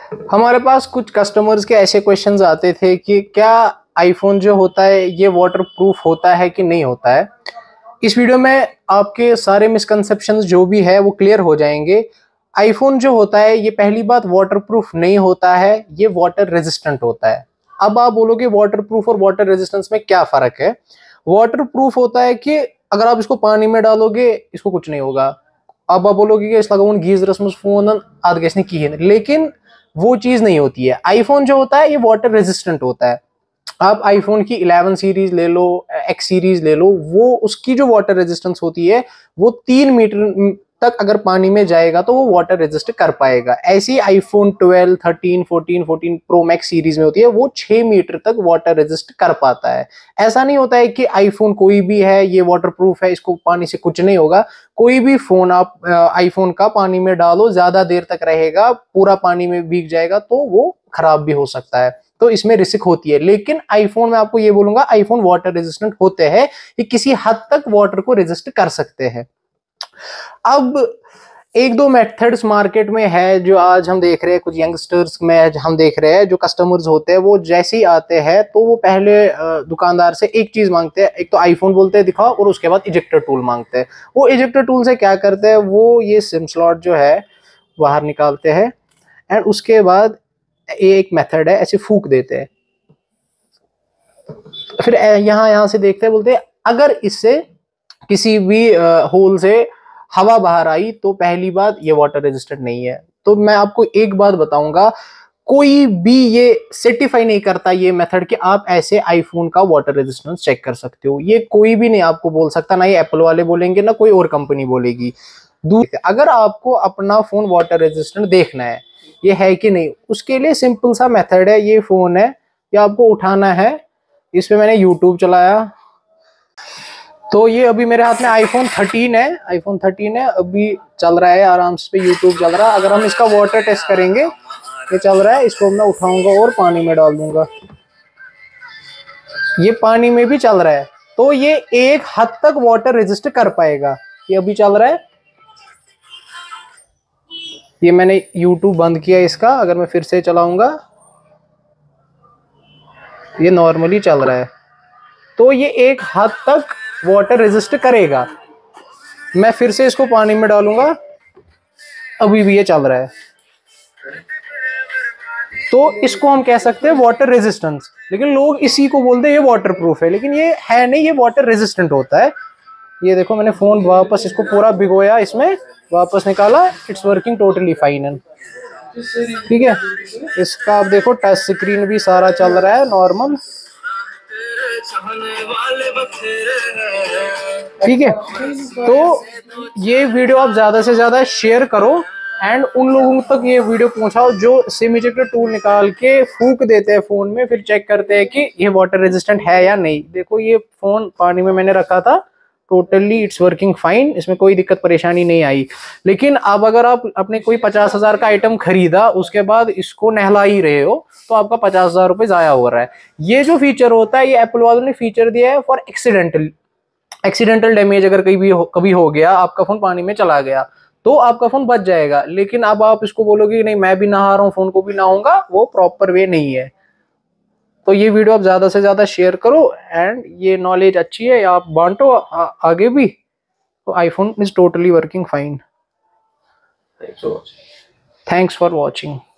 हमारे पास कुछ कस्टमर्स के ऐसे क्वेश्चंस आते थे कि क्या आईफोन जो होता है ये वाटर प्रूफ होता है कि नहीं होता है। इस वीडियो में आपके सारे मिसकंसेप्शंस जो भी है वो क्लियर हो जाएंगे। आईफोन जो होता है ये पहली बात वाटर प्रूफ नहीं होता है, ये वाटर रेजिस्टेंट होता है। अब आप बोलोगे वाटर प्रूफ और वाटर रेजिस्टेंस में क्या फर्क है। वाटर प्रूफ होता है कि अगर आप इसको पानी में डालोगे इसको कुछ नहीं होगा। अब आप बोलोगे कि इस लगाऊन गीजरस में फोन आद गैस की है, लेकिन वो चीज नहीं होती है। आईफोन जो होता है ये वाटर रेजिस्टेंट होता है। आप आईफोन की 11 सीरीज ले लो, एक्स सीरीज ले लो, वो उसकी जो वाटर रेजिस्टेंस होती है वो 3 मीटर तक अगर पानी में जाएगा तो वो वाटर रेजिस्ट कर पाएगा। ऐसी आईफोन 12, 13, 14, 14 प्रो मैक्स सीरीज में होती है, वो 6 मीटर तक वाटर रेजिस्ट कर पाता है। ऐसा नहीं होता है कि आईफोन कोई भी है ये वाटर प्रूफ है, इसको पानी से कुछ नहीं होगा। कोई भी फोन आप आईफोन का पानी में डालो, ज्यादा देर तक रहेगा, पूरा पानी में भीग जाएगा तो वो खराब भी हो सकता है, तो इसमें रिस्क होती है। लेकिन आईफोन में आपको ये बोलूंगा, आईफोन वाटर रेजिस्टेंट होते हैं, ये किसी हद तक वाटर को रेजिस्ट कर सकते हैं। अब एक दो मेथड्स मार्केट में है जो आज हम देख रहे हैं, कुछ यंगस्टर्स में हम देख रहे हैं, जो कस्टमर्स होते हैं वो जैसे ही आते हैं तो वो पहले दुकानदार से एक चीज मांगते हैं, एक तो आईफोन बोलते हैं दिखाओ, और उसके बाद इजेक्टर टूल मांगते हैं। वो इजेक्टर टूल से क्या करते हैं, वो ये सिम स्लॉट जो है बाहर निकालते हैं एंड उसके बाद एक मेथड है ऐसे फूक देते हैं। फिर यहां से देखते हैं, बोलते हैं अगर इससे किसी भी होल से हवा बाहर आई तो पहली बात ये वाटर रेजिस्टेंट नहीं है। तो मैं आपको एक बात बताऊंगा, कोई भी ये सर्टिफाई नहीं करता ये मेथड कि आप ऐसे आईफोन का वाटर रेजिस्टेंस चेक कर सकते हो। ये कोई भी नहीं आपको बोल सकता, ना ये एप्पल वाले बोलेंगे ना कोई और कंपनी बोलेगी। अगर आपको अपना फोन वाटर रेजिस्टेंट देखना है ये है कि नहीं, उसके लिए सिंपल सा मेथड है। ये फोन है, ये आपको उठाना है, इस पे मैंने यूट्यूब चलाया तो ये अभी मेरे हाथ में आईफोन 13 है, आईफोन 13 है, अभी चल रहा है आराम से, पे यूट्यूब चल रहा है। अगर हम इसका वाटर टेस्ट करेंगे, ये चल रहा है, इसको मैं उठाऊंगा और पानी में डाल दूंगा, ये पानी में भी चल रहा है, तो ये एक हद तक वाटर रेजिस्ट कर पाएगा। ये अभी चल रहा है, ये मैंने यूट्यूब बंद किया इसका, अगर मैं फिर से चलाऊंगा ये नॉर्मली चल रहा है, तो ये एक हद तक वाटर रेजिस्ट करेगा। मैं फिर से इसको पानी में डालूंगा, अभी भी ये चल रहा है, तो इसको हम कह सकते हैं वाटर रेजिस्टेंस। लेकिन लोग इसी को बोलते हैं ये वाटर प्रूफ है, लेकिन ये है नहीं, ये वाटर रेजिस्टेंट होता है। ये देखो मैंने फोन वापस इसको पूरा भिगोया, इसमें वापस निकाला, इट्स वर्किंग टोटली फाइन है, ठीक है। इसका आप देखो टच स्क्रीन भी सारा चल रहा है नॉर्मल, ठीक है। तो ये वीडियो आप ज्यादा से ज्यादा शेयर करो एंड उन लोगों तक ये वीडियो पहुंचाओ जो सिम इजेक्टर टूल निकाल के फूक देते हैं फोन में, फिर चेक करते हैं कि ये वाटर रेजिस्टेंट है या नहीं। देखो ये फोन पानी में मैंने रखा था, टोटली इट्स वर्किंग फाइन, इसमें कोई दिक्कत परेशानी नहीं आई। लेकिन अब अगर आप अपने कोई 50,000 का आइटम खरीदा, उसके बाद इसको नहला ही रहे हो, तो आपका 50,000 रुपये जाया हो रहा है। ये जो फीचर होता है ये एप्पल वालों ने फीचर दिया है फॉर एक्सीडेंटल डैमेज। अगर कभी हो गया, आपका फोन पानी में चला गया तो आपका फोन बच जाएगा। लेकिन अब आप इसको बोलोगे नहीं मैं भी नहा रहा हूँ, फोन को भी नहाऊंगा, वो प्रॉपर वे नहीं है। तो ये वीडियो आप ज्यादा से ज्यादा शेयर करो एंड ये नॉलेज अच्छी है, आप बांटो आगे भी। तो iPhone is totally working fine. Thanks for watching.